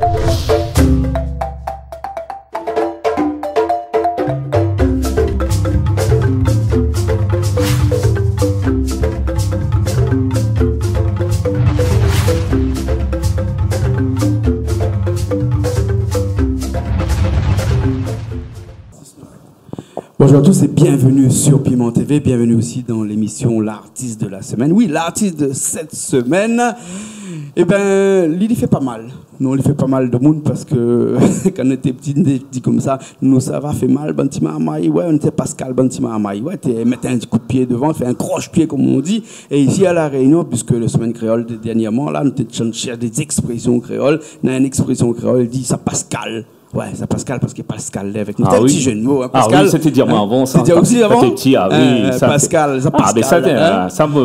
Bonjour à tous et bienvenue sur Piment TV, bienvenue aussi dans l'émission L'artiste de la semaine. Oui, l'artiste de cette semaine, eh ben, il fait pas mal. Non, il fait pas mal de monde parce que quand on était petit comme ça, nous ça va fait mal, Bantima Amaï, ouais, on était Pascal Bantima Amaï, ouais, tu mettais un petit coup de pied devant, fait un croche-pied comme on dit. Et ici à La Réunion, puisque la semaine créole dernièrement, là, nous cherchons des expressions créoles. On a une expression créole, dit ça Pascal. Ouais, ça Pascal, parce que Pascal est avec nous. C'est un petit jeu de mots, hein, Pascal. Ah oui, c'était dire moi avant. C'était aussi avant. Petit, ah oui, ça, Pascal, ça Pascal. Ah, mais ça,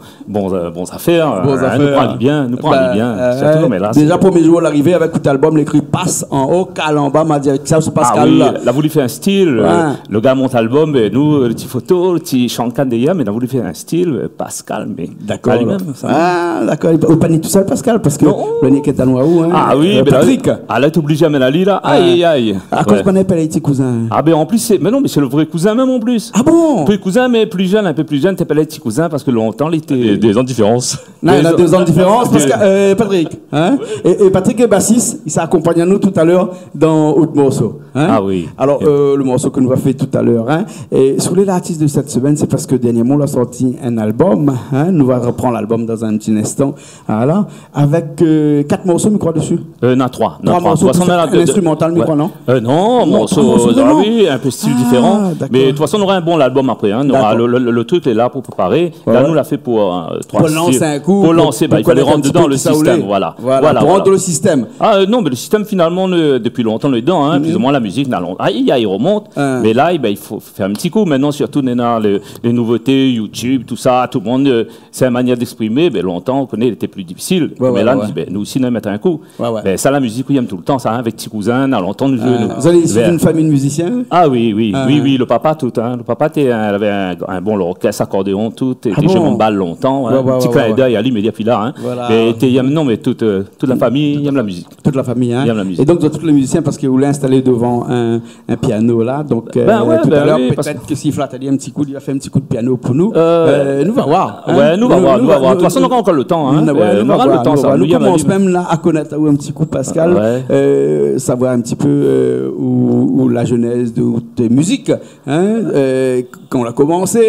bon affaires. Nous prend bien, surtout, mais là. Déjà, premier jour, l'arrivée avec tout album, l'écrit passe en haut, cal en bas, m'a dit ça, c'est Pascal. Ah oui, là, voulu faire un style. Le gars monte album, et nous, le petit photo, le petit chant derrière, mais là, voulu faire un style, Pascal, mais. D'accord. Ah, d'accord. Ou pas ni tout seul, Pascal, parce que le Nick est à Noaou, hein. Ah oui, mais Patrick. Ah là, t'es obligé à mettre la lit, là. Aïe. À cause qu'on appelle les petits cousins. Ah ben en plus, c'est le vrai cousin même en plus. Ah bon? Petit cousin, mais plus jeune, un peu plus jeune, t'appelles les petits cousins parce que longtemps, il était... Des ans de différence. Non, il a 2 ans de différence, parce que, Patrick, hein? Et Patrick est bassiste, il s'est accompagné à nous tout à l'heure dans autre morceau. Hein? Ah oui. Alors, le morceau que nous avons fait tout à l'heure, hein? Et sur les artistes de cette semaine, c'est parce que dernièrement, on a sorti un album, hein? Nous allons reprendre l'album dans un petit instant, voilà, avec 4 morceaux, je crois, dessus. Non, 3. 3 morceaux, un instrumental, je crois, non? Non, oui, un peu style différent. Mais de toute façon, on aura un bon album après. Hein. Le truc est là pour préparer. Là, nous l'a fait pour 3 pour lancer un coup. Pour lancer, il fallait rentrer dedans le système. Voilà. Pour rentrer le système. Ah non, mais le système, finalement, depuis longtemps, on est dedans. Hein. Plus ou moins, la musique, il remonte. Mais là, il faut faire un petit coup. Maintenant, surtout, on a les nouveautés, YouTube, tout ça. Tout le monde, c'est une manière d'exprimer. Longtemps, on connaît, il était plus difficile. Mais là, nous aussi, nous mettons un coup. Ça, la musique, on aime tout le temps. Ça, avec petits cousins, on longtemps, nous jouons. Vous allez ici d'une famille de musiciens? Ah oui, le papa tout, hein. Le papa avait un bon orchestre, accordéon, tout, et j'ai mon balle longtemps, hein. Petit clin d'œil à lui, mais puis là, hein. Voilà. Mais toute la famille aime la musique. Toute la famille, hein. Aime la musique. Et donc, tous les musiciens, parce que vous l'avez installé devant un piano là, donc tout à l'heure, peut-être que s'il flatte un petit coup, il a fait un petit coup de piano pour nous. Nous va voir. Hein. Ouais, nous va voir. De toute façon, on aura encore le temps, hein. Nous aura le temps, ça. Nous commençons même là à connaître un petit coup Pascal, savoir un petit peu où la genèse de musique, hein, quand on a commencé,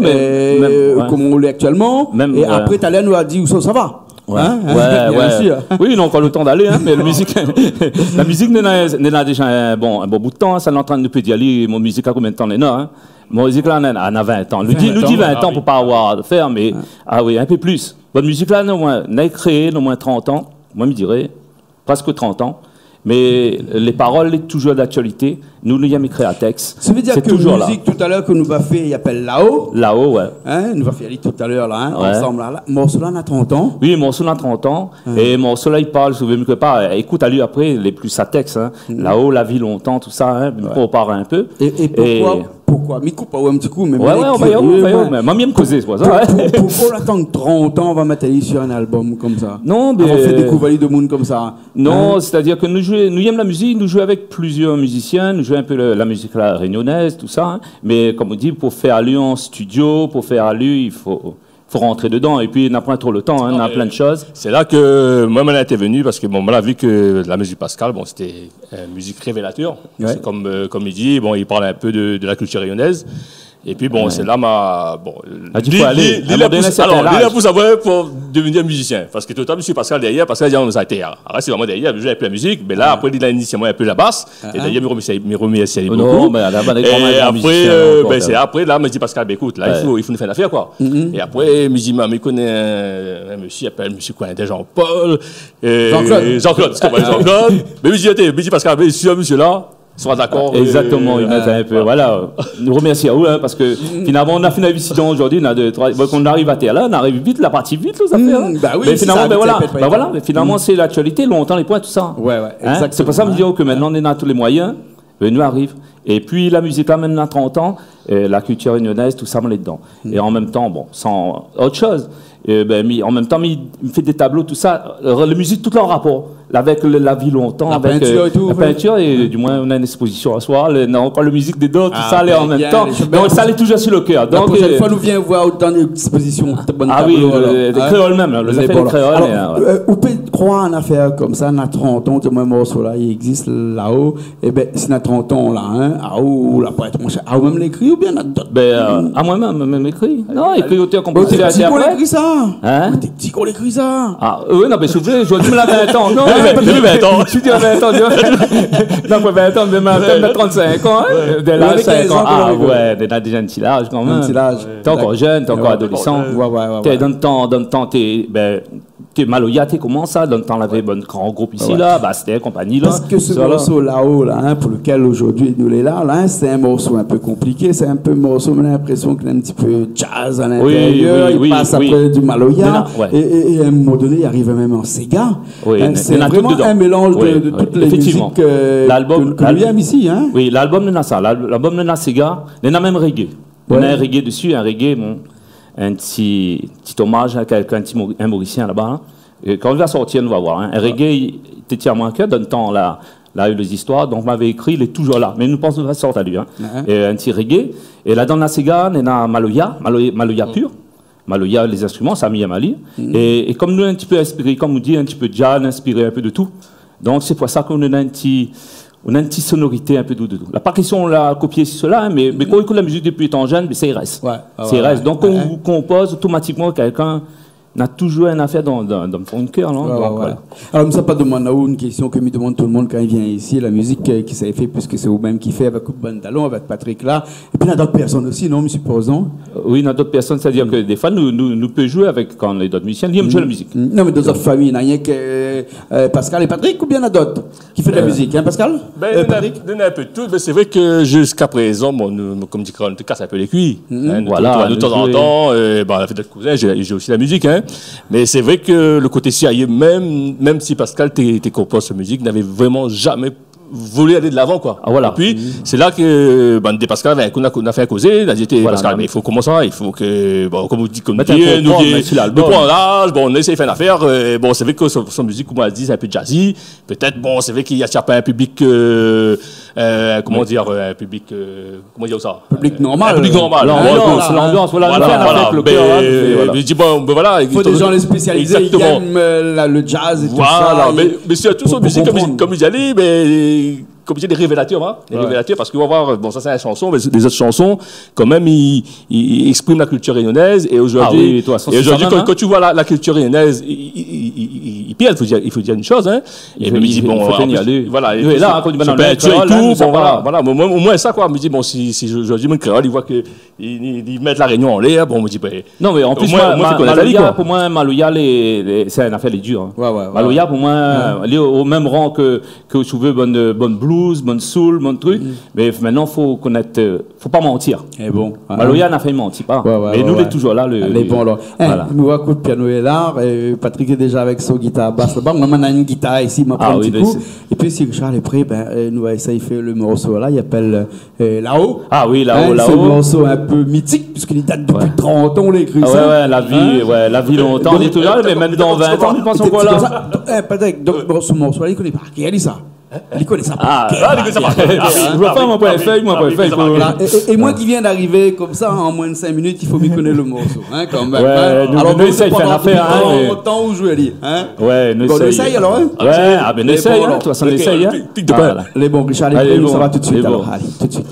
comment on l'est actuellement, et après Talien nous a dit où ça va. Oui, on a encore le temps d'aller, hein, mais la musique n'est là déjà un bon bout de temps, ça l'entraîne depuis d'y aller, mon musique a combien de temps n'est là, hein? Mon musique là, elle a 20 ans. Nous dit 20 ans pour pas avoir de faire, mais, un peu plus. Votre musique là, on a créé au moins 30 ans, moi je me dirais, presque 30 ans. Mais les paroles sont toujours d'actualité. Nous y avons écrit un texte. Ça veut dire que la musique tout à l'heure que nous avons fait, il appelle Là-haut. Là-haut, ouais. Hein, nous avons fait tout à l'heure, là, hein, ensemble. Là. Morceau là, on a 30 ans. Oui, morceau là, 30 ans. Et morceau là, il parle, je ne sais pas. Écoute à lui après, les plus à texte. Hein. Là-haut, la vie longtemps, tout ça. Hein, pour parler un peu. Et pourquoi Mais coupe pas un petit coup. Mais on va même causer, c'est ça. Pourquoi attendre 30 ans, on va mettre sur un album comme ça? Non, mais. On fait découvrir de monde comme ça. Non, c'est-à-dire que nous aimons la musique, nous jouons avec plusieurs musiciens, nous jouons un peu la musique réunionnaise, tout ça. Hein. Mais comme on dit, pour faire aller en studio, pour faire aller, il faut rentrer dedans. Et puis, on n'a pas trop le temps, hein, on a plein de choses. C'est là que moi, on a été venu parce que, on a vu que la musique Pascal, c'était une musique révélateur. Ouais. C'est comme il dit, il parle un peu de la culture réunionnaise. Et puis c'est là il faut aller. Il a pour savoir pour devenir musicien. Parce que tout le temps, M. Pascal derrière, Pascal dit on nous a été. Alors c'est vraiment derrière, je joue un peu la musique, mais là après il a initié moi un peu la basse. Et d'ailleurs il me remercie beaucoup. Non, mais et après c'est après là me dit Pascal écoute, là il faut nous faire une affaire quoi. Et après me connaît un monsieur il appelle monsieur quoi, Jean-Paul, Jean-Claude, mais me dit Pascal, mais ce monsieur là soit d'accord. Exactement, il met un peu. Voilà. Nous remercions à vous, hein, parce que finalement, on a fait une visite aujourd'hui, on arrive à terre là, on arrive vite, la partie vite, les affaires. Mais finalement, finalement, c'est l'actualité, longtemps les points, tout ça. Hein? C'est pour ça que je dis que maintenant, on a tous les moyens, nous arrive. Et puis, la musique, là, maintenant, 30 ans, la culture réunionnaise, tout ça, on est dedans. Et en même temps, sans autre chose. Et ben, en même temps, il me fait des tableaux, tout ça. La musique, tout en rapport. Avec la vie longtemps, avec peinture et tout. La peinture, et du moins, on a une exposition à soir. On a encore la musique des deux, tout ça, allait en même temps. Donc, ça allait toujours sur le cœur. La prochaine fois, nous viens voir dans une exposition. Ah oui, des créoles même. Les affaires des créoles. On peut croire en affaire comme ça, on a 30 ans, moi, morceau là, il existe là-haut. Et ben, si on a 30 ans là, ah, ou là, pour être mon cher, ah, même l'écrit ou bien on a d'autres? Ben, à moi-même, même écrit. Non, écrit auteur, compositeur, interprète. T'es petit qu'on l'écrit ça? Hein? T'es petit qu'on l'écrit ça? Ah, oui, non, mais s'il vous plaît, je dis, me la 20 ans. Non, j'ai 20 ans. Je dis 20 ans. Non, pas 20 ans, mais même 35 ans. Dès l'âge 5 ans. Ah, ouais, déjà un petit âge quand même. Un petit âge. T'es encore jeune, t'es encore adolescent. Ouais. Dans le temps, t'es Maloya, t'es comment ça? Dans le temps, on avait un grand groupe ici, là, Bastet, compagnie, là. Parce que ce morceau là-haut, là, pour lequel aujourd'hui nous est là, c'est un morceau un peu compliqué, c'est un peu un morceau, on a l'impression qu'il y a un petit peu jazz à l'intérieur, il passe après du Maloya, et à un moment donné, il arrive même en Sega. C'est vraiment un mélange de toutes les musiques que nous aime ici. Oui, l'album de Nassa, l'album de Sega, il y a même reggae. On a un reggae dessus, un reggae, un petit hommage à quelqu'un, un Mauricien là-bas. Et quand il va sortir, on va voir. Un reggae, il était tirement à cœur, dans le temps, là, il a eu les histoires, donc on m'avait écrit, il est toujours là. Mais nous pensons qu'il va sortir à lui. Et un petit reggae. Et là, dans la Sega, il y a Maloya pur. Maloya, les instruments, Sami Amali. Et comme nous, un petit peu inspiré, comme on dit, un petit peu de jazz, inspiré un peu de tout. Donc c'est pour ça qu'on a une petite sonorité un peu de tout. La pas question on l'a copié cela, mais quand on écoute la musique depuis étant jeune, ça y reste. Donc quand on compose automatiquement quelqu'un n'a toujours une affaire dans le fond de cœur. Alors, ça pas demande une question que me demande tout le monde quand il vient ici, la musique qui s'est fait, puisque c'est vous-même qui fait avec Bandalon, avec Patrick là. Et puis il y a d'autres personnes aussi, non, monsieur supposons? Oui, il y a d'autres personnes, c'est-à-dire que des fois, nous pouvons jouer avec quand on est d'autres musiciens, ils aiment jouer la musique. Non, mais dans d'autres familles, il n'y a rien que Pascal et Patrick, ou bien il y en a d'autres qui font de la musique, hein, Pascal? Patrick? Il y en a un peu de tout, mais c'est vrai que jusqu'à présent, comme dit on te casse un peu les cuits. De temps en temps, la fête de cousin, j'ai aussi la musique, hein. Mais c'est vrai que le côté sérieux, même si Pascal, tes compos de musique, n'avait vraiment jamais voulu aller de l'avant, quoi. Ah, voilà. Et puis, c'est là que, des Pascal, on a fait un causer, il a dit, Pascal, mais il faut comment ça? Il faut que, comme vous dites, nous prend l'âge, on essaie de faire une affaire, c'est vrai que son musique, comme on a dit, c'est un peu jazzy. Peut-être, c'est vrai qu'il y a pas un public, comment dire ça? Public normal. Un public normal. C'est l'ambiance, il faut des gens les spécialisés, qui aiment le jazz et tout ça. Mais surtout son musique, comme il dit, mais comme je dis, des révélateurs, hein, des révélateurs, parce qu'on va voir, ça c'est la chanson, mais les autres chansons, quand même, ils expriment la culture réunionnaise, et aujourd'hui, quand tu vois la culture réunionnaise, il faut dire une chose, hein, et puis il dit, voilà, et là, quand il va et tout, voilà, au moins ça, quoi, me dit, si aujourd'hui, mon créole, il voit que, ils mettent la Réunion en l'air, on me dit, non, mais en plus, pour moi, Maloya, c'est une affaire, les durs, Maloya, pour moi, il est au même rang que tu veux, bonne blues, bonne soul, bon truc, mais maintenant faut connaître, faut pas mentir. Et bon, Maloya n'a fait mentir pas, mais nous il est toujours là. Les bons alors. Nous voit coup de piano est là, Patrick est déjà avec son guitare basse là-bas. Moi on a une guitare ici, m'a prend un petit coup. Et puis si Richard est prêt, nous va essayer de faire le morceau là, il appelle là-haut. Ah oui, là-haut. C'est un morceau un peu mythique puisqu'il date depuis 30 ans, on l'a écrit ça. La vie longtemps, on est toujours là, mais même dans 20 ans, tu penses quoi là? Patrick, donc ce morceau là, il connaît pas. Qui a dit ça? Il connaît ça. Il connaît ça. Je vois pas mon point feuille. Et moi qui viens d'arriver comme ça en moins de 5 minutes, il faut m'y connaître le morceau, hein, quand même. Alors, nous essaye de faire l'affaire, hein. Autant où je vais dire, hein. Ouais, nous essaye. On essaye alors, hein. Ouais, ben essaye, de toute façon, on essaye, hein. Les bons, Richard, les bons, ça va tout de suite, alors. Allez, tout de suite.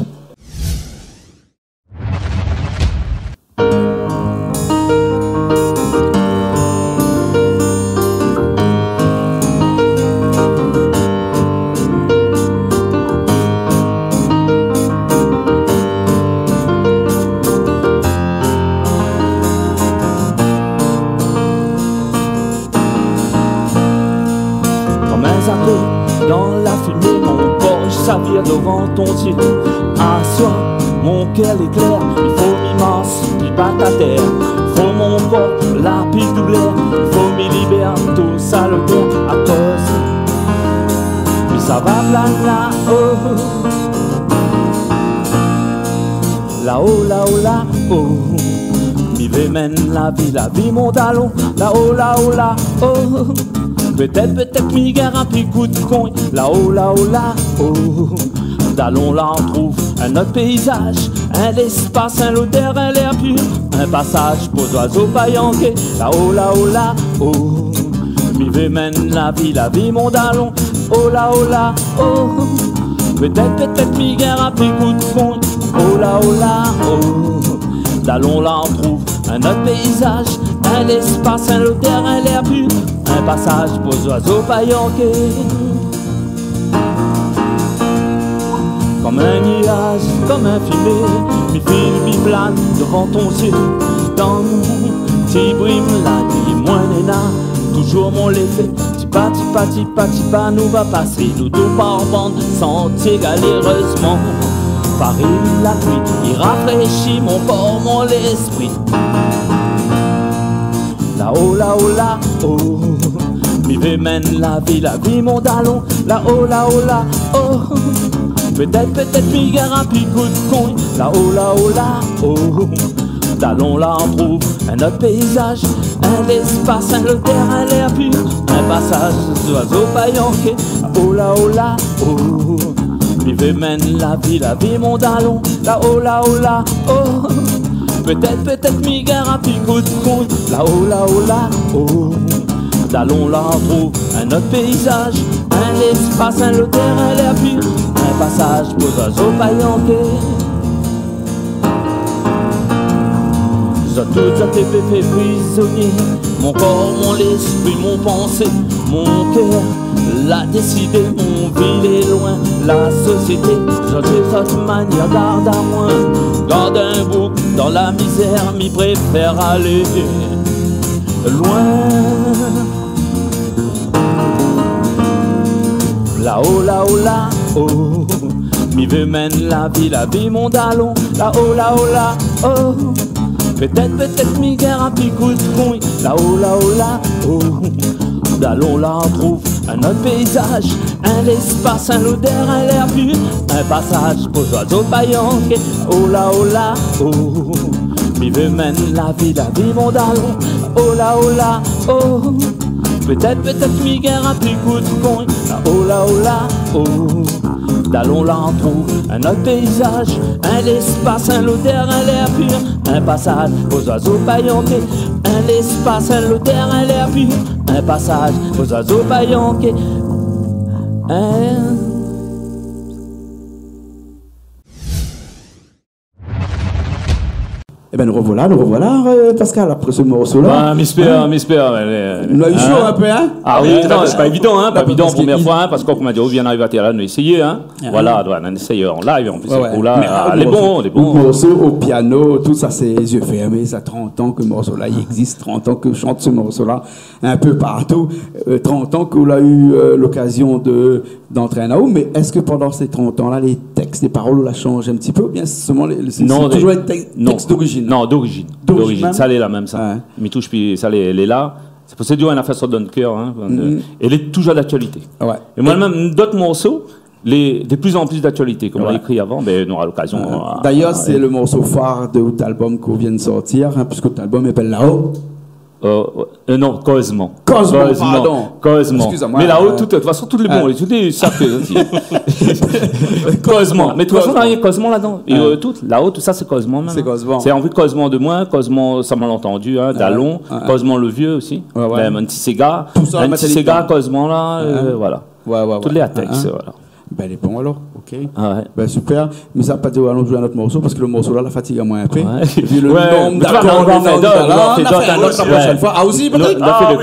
Dans la fumée, mon porche s'avire devant ton ciel. À soi, mon cœur est clair. Il faut m'immense, il bat à terre. Faut mon corps, la pile doublée. Faut m'y libérer, tout ça le père à cause. Mais ça va là-haut. Là-haut, là-haut, là-haut. Mi vais mène la vie mon talon, là-haut, là-haut, là-haut. Peut-être mi guerre un petit coup de coin, là-haut, là-haut, là-haut. D'allons là on trouve un autre paysage, un espace, un l'odeur, un l'air pur, un passage pour oiseaux paillanqués, là-haut, là-haut, là-haut. Mi vais mène la vie mon talon, oh là-haut, là-haut. Peut-être mi guerre un petit coup de coin, oh là-haut, là-haut. D'allons là on trouve un autre paysage, un espace, un l'odeur, un l'air pur, un passage pour oiseaux paillanqués. Comme un nuage, comme un fumée, mi file, mi plane devant ton ciel. Dans mon petit brume, la nuit, moi néna, toujours mon l'effet. Tipa, nous va passer, nous deux par bande, sans égaler heureusement. Paris, la nuit, il rafraîchit mon corps, mon esprit. Là-haut, là-haut, là-haut, mi vais mène la vie, mon talon. Là-haut, là-haut, là-haut. Peut-être mi guerre un petit coup de coin, là-haut, là-haut, là-haut. D'allons là on trouve un autre paysage, un espace, un l'odeur, un l'air pur, un passage d'oiseaux paillanqués, là-haut, là-haut, là-haut. Mi vais mène la vie mon talon, là-haut, là-haut, là-haut. Peut-être mi guerre un petit coup de coin, là-haut, là-haut, là-haut. D'allons là on trouve un autre paysage, un espace, un l'odeur, un l'air pur, un passage pour oiseaux paillanqués. Tout a été fait prisonnier, mon corps, mon esprit, mon pensée, mon cœur l'a décidé, mon ville est loin, la société, j'ai cette manière, garde à moi, garde un bouc dans la misère, m'y préfère aller loin. Là-haut, là-haut, là-haut, mi vais mène la vie, mon talon, là-haut, là-haut, là-haut. Peut-être mi guerre un petit coup de coin, là-haut, là-haut, là-haut. D'allons là on trouve un autre paysage, un espace, un l'odeur, un l'air pur, un passage pour oiseaux paillanqués, oh là-haut, là-haut. Mi vais mène la vie, mon talon, oh là-haut, là-haut. Peut-être mi guerre un petit coup de coin, là-haut, là-haut, là-haut. D'allons là on trouve un autre paysage, un espace, un l'odeur, un l'air pur, un passage aux oiseaux paillanqués, un espace, un l'odeur, un l'air pur, un passage aux oiseaux paillanqués. Eh bien, nous revoilà, Pascal, après ce morceau-là. Ah, m'espère. Nous avons eu chaud un peu, hein? Ah oui, non, c'est pas évident, hein, pas évident première fois, hein, parce qu'on m'a dit, on vient arriver à terre, nous essayer, hein. Voilà, on essaye en live, en plus, c'est cool, là. Les bons. Le morceau au piano, tout ça, c'est les yeux fermés, ça 30 ans que ce morceau-là, il existe, 30 ans que je chante ce morceau-là, un peu partout, 30 ans qu'on a eu l'occasion d'entrer là-haut, mais est-ce que pendant ces 30 ans-là, les textes, les paroles, on l'a changé un petit peu, ou bien c'est seulement c'est toujours un texte d'origine? Non, d'origine. Ça, elle est là même, ça. Ouais. Mais touche, puis ça, elle est là. C'est pour ça que c'est une affaire sur le cœur. Hein, elle est toujours d'actualité. Ouais. Et moi-même, d'autres morceaux, de plus en plus d'actualité, comme on l'a écrit avant, ben, on aura l'occasion. D'ailleurs, c'est le morceau phare de l'autre album qu'on vient de sortir, hein, puisque l'autre album s'appelle Là-haut. Non, Cosmo. Pardon. Excusez-moi. Mais là-haut, de toute façon, tous les bons, tous les sacrés aussi. Cosmo. Mais de toute façon, il y a Cosmo là-dedans. Là-haut, tout ça, c'est Cosmo même. C'est Cosmo. C'est en vue de Cosmo de moins, Cosmo, ça m'a entendu, hein, Dallon, Cosmo le vieux aussi. Même un petit Sega. Un petit Sega, Cosmo là, voilà. Tous les textes, voilà. Ben, il est bon alors, ok. Ah ouais. Ben, super. Mais ça va pas dire allons jouer un autre morceau parce que le morceau là, la fatigue à moins un peu. Ouais. Et puis le nombre d'accords, on fait d'autres la prochaine fois. Ah, aussi, Patrick?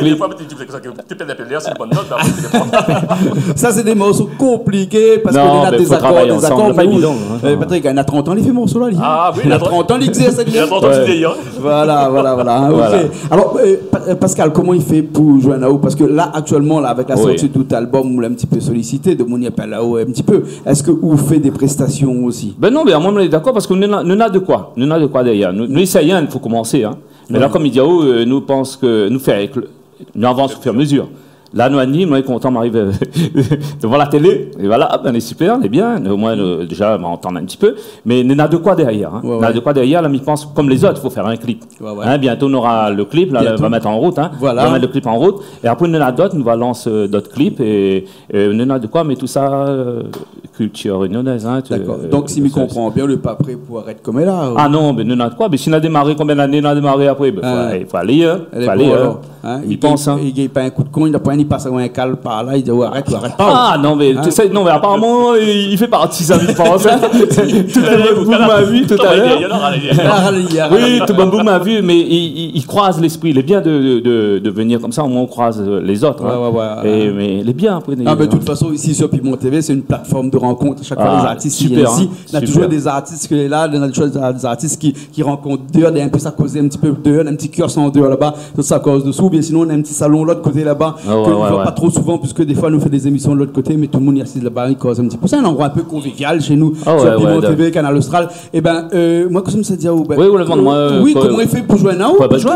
Ça, c'est des morceaux compliqués parce qu'on a des accords. Patrick, il a 30 ans, il fait ce morceau là. Ah oui, il a 30 ans, il exerce. Il a 30 ans, il Voilà. Alors, Pascal, comment il fait pour jouer un AO? Parce que là, actuellement, avec la sortie de tout album, on l'a un petit peu sollicité, de Mouni appelle là-haut un petit peu. Est-ce que vous faites des prestations aussi? Ben non, mais moi, on est d'accord parce que nous avons de quoi. Nous avons de quoi derrière. Nous essayons, il faut commencer. Hein. Mais là, comme il dit, nous pensons que nous avançons au fur et à mesure. Là, nous, Annie, moi, content, m'arrive devant la télé. Et voilà, ben, elle est super, elle est bien. Au moins, déjà, on entend un petit peu. Mais il y en a de quoi derrière. Hein. Il y en a de quoi derrière. Là, je pense, comme les autres, il faut faire un clip. Hein, bientôt, on aura le clip. Là, on va mettre en route. Hein. Voilà. On va mettre le clip en route. Et après, il y en a d'autres. Nous va lancer d'autres clips. Et il y en a de quoi, mais tout ça, culture réunionnaise. Hein, d'accord. Donc, si je comprends bien, le pas prêt pour arrêter comme elle là. Ah non, mais il y en a de quoi. Mais si on a démarré, combien d'années on a démarré après, il faut aller. Il faut aller. Il pense. Il n'y a pas un coup de con, il n'a pas un passe un cal par là, il dit arrête pas. Ah non mais non mais apparemment il fait partie ça je pense. Tout à l'heure vous m'avez vu tout à l'heure. Oui, tout le monde m'a vu mais il croise l'esprit, il est bien de venir comme ça, au moins on croise les autres. Mais il est bien après. Ah ben de toute façon ici sur Pimont TV, c'est une plateforme de rencontre, chaque fois les artistes super, ici, on a toujours des artistes qui sont là, on a toujours des artistes qui rencontrent dehors, un peu ça causer un petit peu dehors, un petit cœur sans dehors là-bas, tout ça cause dessous, bien sinon on a un petit salon de l'autre côté là-bas que on voit pas trop souvent puisque des fois nous fait des émissions de l'autre côté mais tout le monde y assise là-bas il cause un petit peu. C'est un endroit un peu convivial chez nous sur Pimont TV, Canal Austral. Et ben moi comme ça me dit oui, comment il fait pour jouer là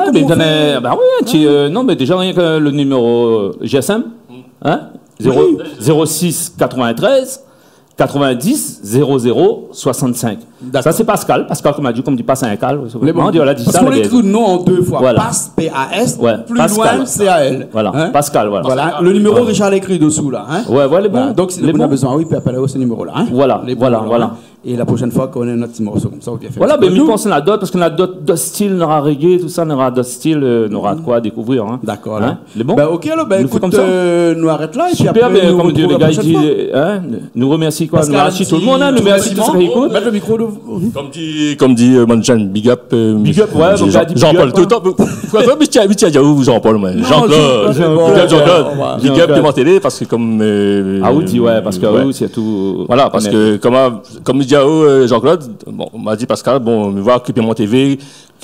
non mais déjà rien que le numéro GSM hein 06 93 90 00 65. Ça c'est Pascal qui m'a dit comme dit passe un cal. Parce qu'on écrit le nom en deux fois. Voilà. Passe P-A-S plus Pascal. Loin C-A-L. Voilà. Hein? Pascal voilà. Le numéro Richard l'écrit dessous là. Hein? Ouais bon. Donc si on a besoin puis appeler ce numéro là. Hein? Voilà. Et la prochaine fois qu'on a notre morceau comme ça, on vient faire. Voilà, mais je pense qu'on a d'autres, parce qu'on a d'autres styles, on aura reggae, tout ça, on aura d'autres styles, on aura de quoi découvrir. Hein. D'accord. Hein? Les bons. Ok, alors, écoute, nous arrête là. Et super, mais comme Dieu, les gars, il dit, nous remercie quoi, nous remercie tout le monde, nous remercie tout ce qui écoute. Mettre le micro de. Comme dit Manjan, big up. Big up, ouais, Jean-Paul, tout le temps. Mais tu as dit où Jean-Paul, Jean-Claude. Big up Pimont TV, parce que comme. Ah oui, ouais, parce que oui, c'est tout. Voilà, parce que comme dit Jean-Claude, bon, on m'a dit Pascal, bon, me voir que Pimont TV,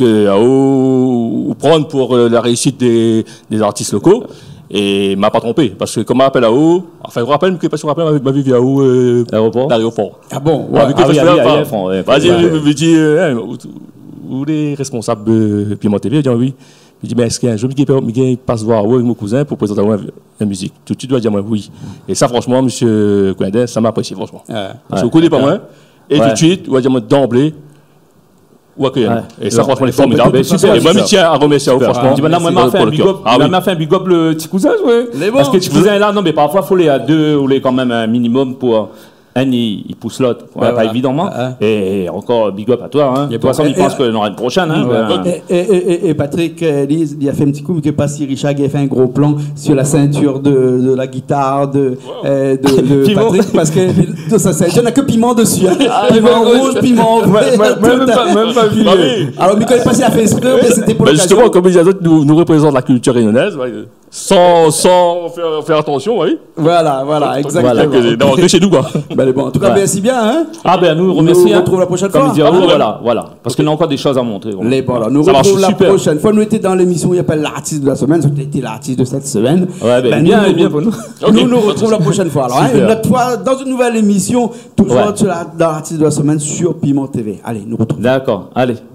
ou prendre pour la réussite des artistes locaux. Et m'a pas trompé, parce que comme on appelle AO, enfin, je vous rappelle que parce qu'on rappelle ma vie via l'aéroport. Ah bon? Vas-y, je dis, où les responsables de Pimont TV, ils disent oui. Je dis, mais est-ce qu'un jour, je passe voir avec mon cousin pour présenter la musique? Tout de suite, je dois dire oui. Et ça, franchement, monsieur Coindin, ça m'a apprécié, franchement. Parce que vous connaissez pas moi. Et tout de suite, on va dire d'emblée. Et ça, franchement, c'est formidable. Et moi, je tiens à remercier, franchement. Moi, m'a fait un big up le petit cousin, parce que le petit cousin est là, non, mais parfois, il faut les à deux, ou les quand même un minimum pour. Un, il pousse l'autre, pas évidemment. Et encore, big up à toi. Hein. De toute façon, il pense qu'on aura une prochaine. Hein. Et Patrick, il a fait un petit coup, que pas si Richard a fait un gros plan sur la ceinture de la guitare de Patrick, parce que sa ceinture n'a que piment dessus. Piment rouge, piment vert. Même pas vu. Alors, Michael est passé à faire exprès, mais c'était pour l'occasion. Justement, comme il y a d'autres, nous représente la culture réunionnaise. Sans faire attention, oui. Voilà, exactement. D'avoir que chez nous, quoi. Bon, en tout cas, merci bien, hein. Ah, nous remercions. Nous retrouvons la prochaine fois. Voilà. Parce qu'il y a encore des choses à montrer. Nous retrouvons la prochaine fois. Nous étions dans l'émission, il s'appelle l'artiste de la semaine. C'était l'artiste de cette semaine. Bien pour nous. Nous retrouvons la prochaine fois. Alors, une autre fois, dans une nouvelle émission, toujours dans l'artiste de la semaine sur Pimont TV. Allez, nous retrouvons. D'accord, allez.